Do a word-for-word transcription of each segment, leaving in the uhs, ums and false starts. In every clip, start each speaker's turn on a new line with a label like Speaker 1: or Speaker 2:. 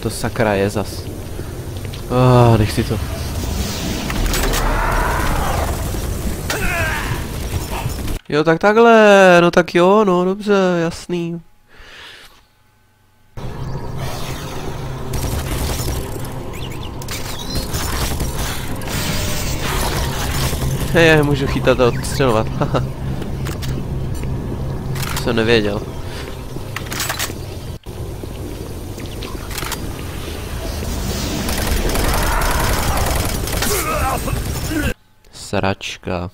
Speaker 1: to sakra je zas? Ah, nechci to. Jo, tak takhle, no tak jo, no dobře, jasný. Hej, můžu chytat a odstřelovat, haha. Jsem nevěděl. Sračka.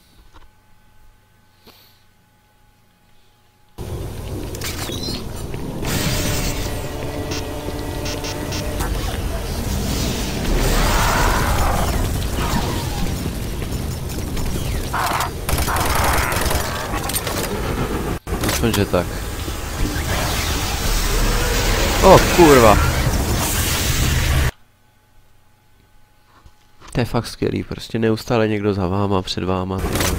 Speaker 1: Že tak. O, kurva. To je fakt skvělý, prostě neustále někdo za váma, před váma. Tyhle.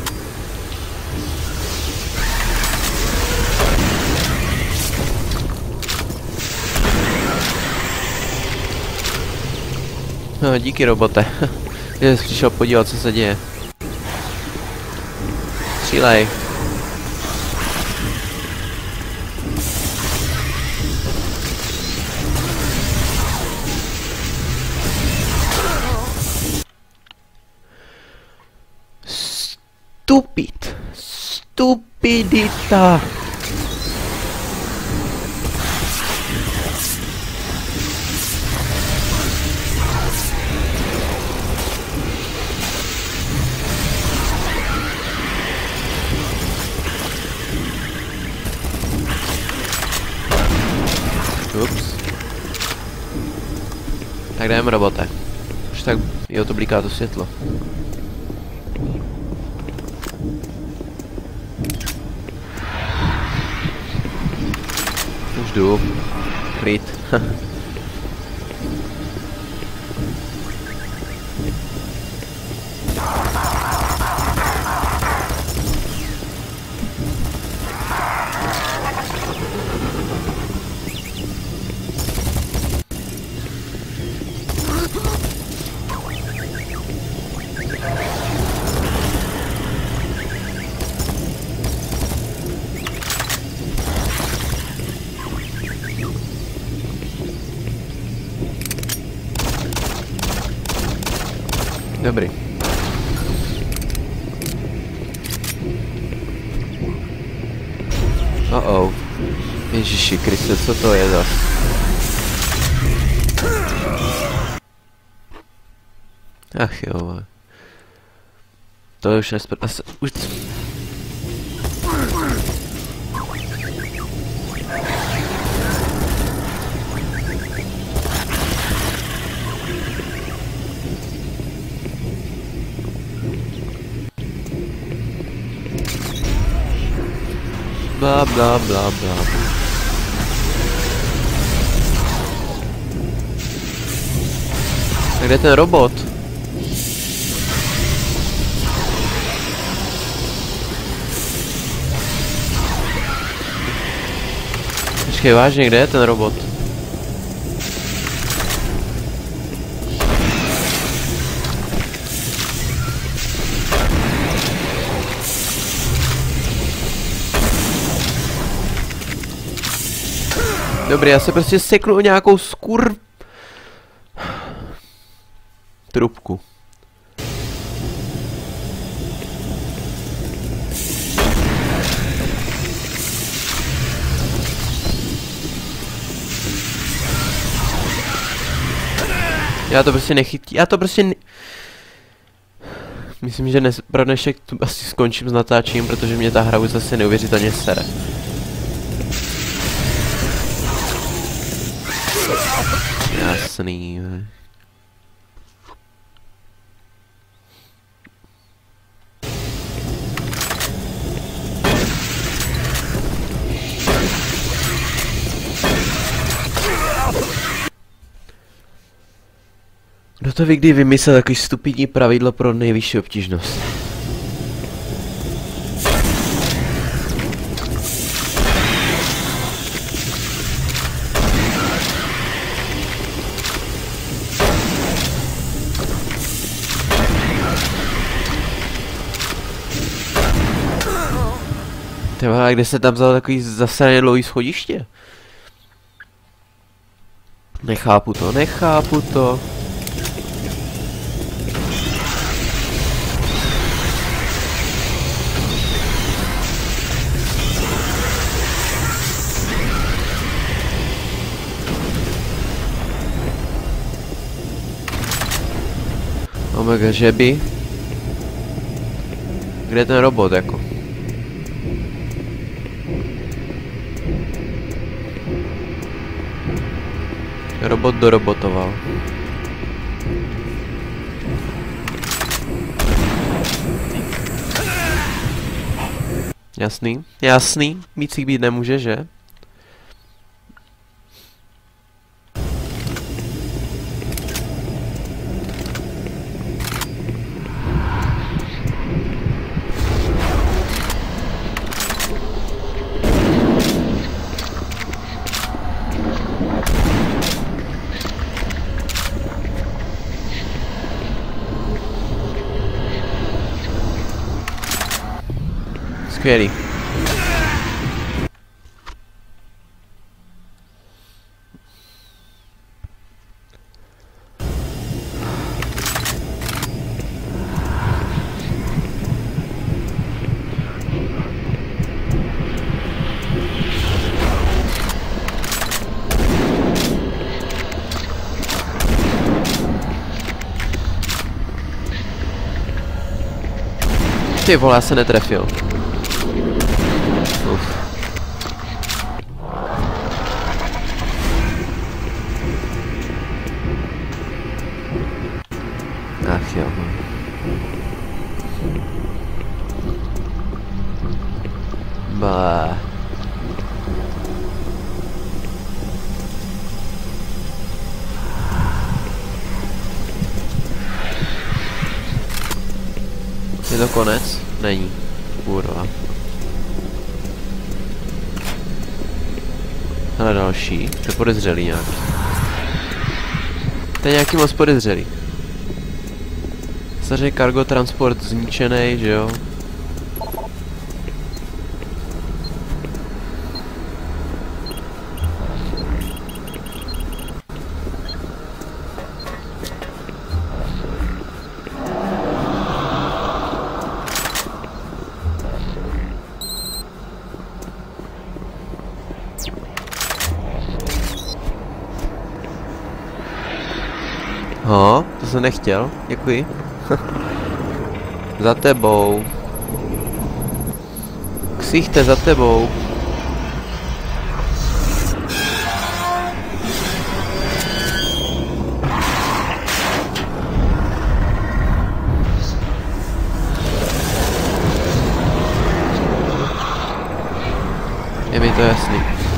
Speaker 1: No, díky robote. Že jsi přišel podívat, co se děje. Střílej. Stupid. Stupidita. Ups. Tak jdeme, robote. Už tak, jo, to bliká to světlo. Už jdu. Klid. Dobrý. Oh oh. Ježiši Kriste, co to je zas? Ach jo. To už nespr... Už... Bla bla bla bla. Tak kde je ten robot? Počkej, vážně, kde je ten robot? Dobrý, já se prostě seknu o nějakou skur... trubku. Já to prostě nechytím, já to prostě ne... Myslím, že dnes, pro dnešek tu asi skončím s natáčením, protože mě ta hra už zase neuvěřitelně sere. Jasný. Kdo to ví, kdy vymyslel takový stupidní pravidlo pro nejvyšší obtížnost? Tyba, a kde se tam vzal takový zasraně dlouhý schodiště? Nechápu to, nechápu to. Omega, že by? Kde je ten robot jako? Robot dorobotoval. Jasný, jasný, víc jich být nemůže, že? Skvělý. Ty vole, já se netrefil. Uf. Ach jo. Bah. Je to konec? Není. Kurva. Ale další. To je podezřelý nějaký. To je nějaký moc podezřelý. Samozřejmě cargo transport zničený, že jo? Ho, to jsem nechtěl, děkuji. Za tebou. Ksichte, za tebou. Je mi to jasný.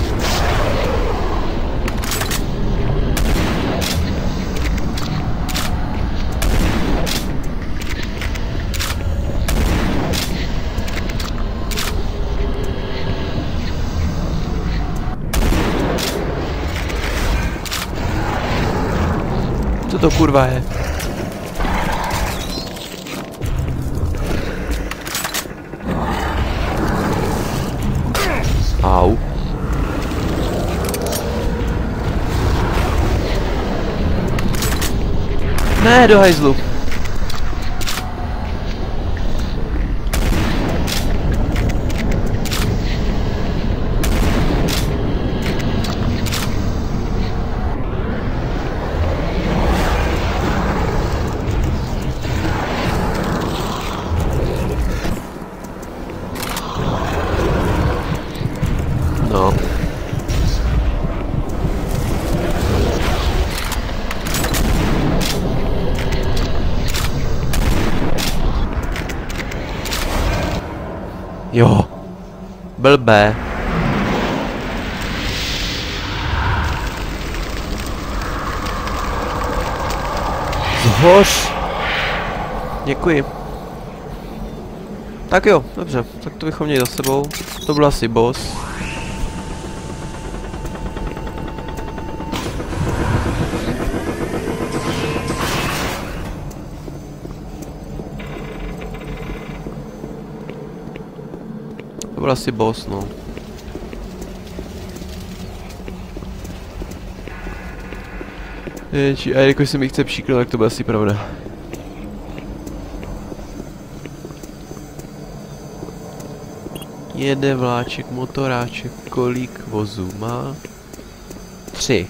Speaker 1: Co to kurva je? Au. Ne, do hajzlu. No. Jo. Blbé. Zhoř. Děkuji. Tak jo, dobře, tak to bychom měli za sebou. To byl asi boss. To byl asi boss, no. Ječi, a jakož se mi chce příknout, tak to bude asi pravda. Jede vláček, motoráček, kolik vozů má? Tři.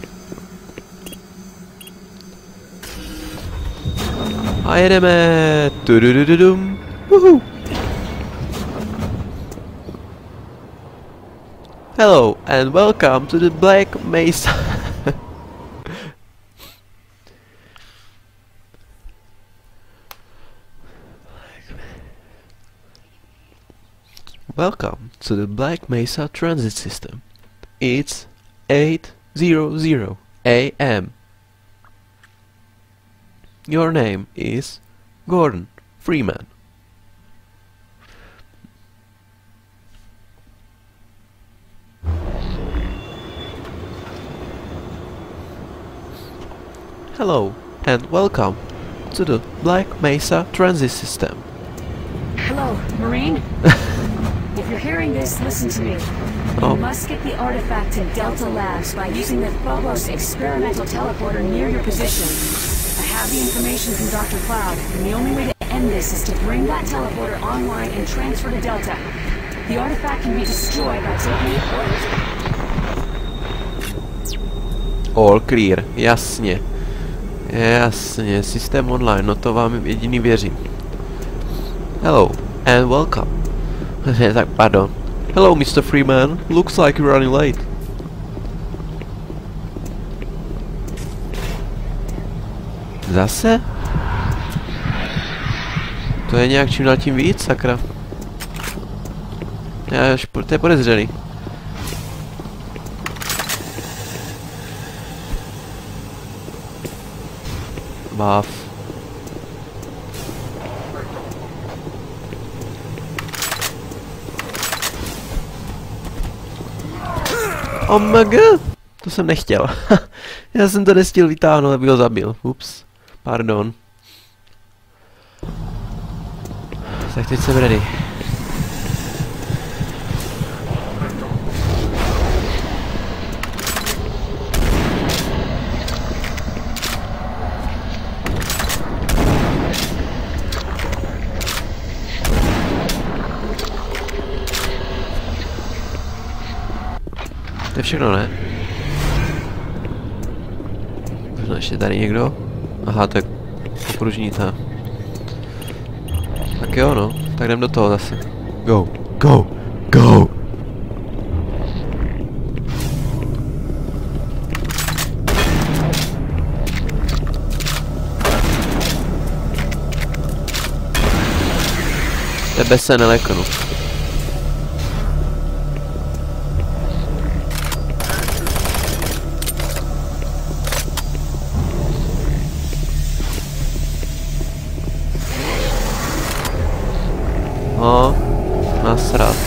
Speaker 1: A jedeme. Tududududum. Uhu. Hello and welcome to the Black Mesa. Welcome to the Black Mesa Transit System. It's eight hundred A M Your name is Gordon Freeman. Hello and welcome to the Black Mesa Transit System.
Speaker 2: Hello, Marine? If you're hearing this, listen to me.
Speaker 1: Oh.
Speaker 2: You must get the artifact to Delta Labs by using the Phobos experimental teleporter near your position. I have the information from Doctor Cloud, and the only way to end this is to bring that teleporter online and transfer to Delta. The artifact can be destroyed by taking it or...
Speaker 1: All clear, jasně. Jasně, systém online, no to vám jediný věřím. Hello and welcome. Tak pardon. Hello mister Freeman, looks like you're running late. Zase? To je nějak čím dál tím víc, sakra. Já až, to je podezřelý. Báv. Oh my god! To jsem nechtěl. Já jsem to nestihl vytáhnout, aby ho zabil. Ups. Pardon. Tak teď jsem ready. To je všechno, ne? Možná ještě tady někdo? Aha, to je pokružnica. Tak jo, no. Tak jdem do toho zase. Go, go, go! Tebe se neleknu. No, nasrat.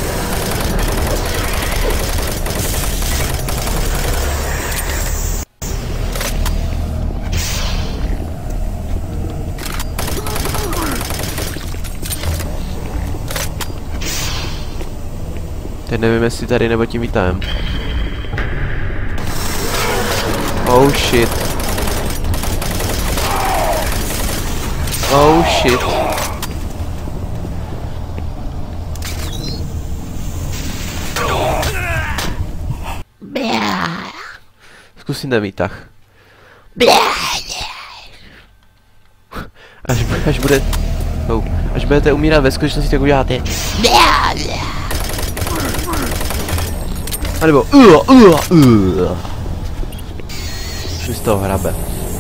Speaker 1: Teď nevím, jestli tady nebo tím vítáme. Oh shit. Oh shit. Zkusím ten výtah. Až, až bude... Oh, až budete umírat ve skutečnosti, tak uděláte. A nebo... Uh, uh, uh. Už z toho hrabe.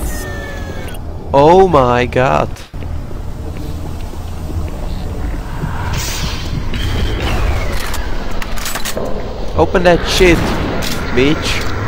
Speaker 1: Oh my god. Open that shit, bitch.